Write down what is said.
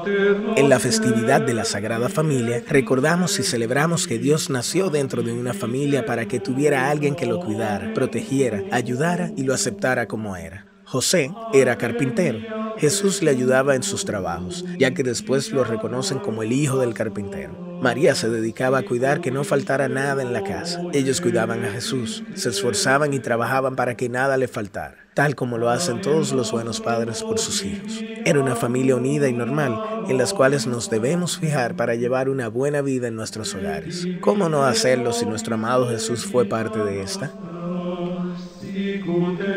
En la festividad de la Sagrada Familia, recordamos y celebramos que Dios nació dentro de una familia para que tuviera a alguien que lo cuidara, protegiera, ayudara y lo aceptara como era. José era carpintero. Jesús le ayudaba en sus trabajos, ya que después lo reconocen como el hijo del carpintero. María se dedicaba a cuidar que no faltara nada en la casa. Ellos cuidaban a Jesús, se esforzaban y trabajaban para que nada le faltara, tal como lo hacen todos los buenos padres por sus hijos. Era una familia unida y normal, en las cuales nos debemos fijar para llevar una buena vida en nuestros hogares. ¿Cómo no hacerlo si nuestro amado Jesús fue parte de esta?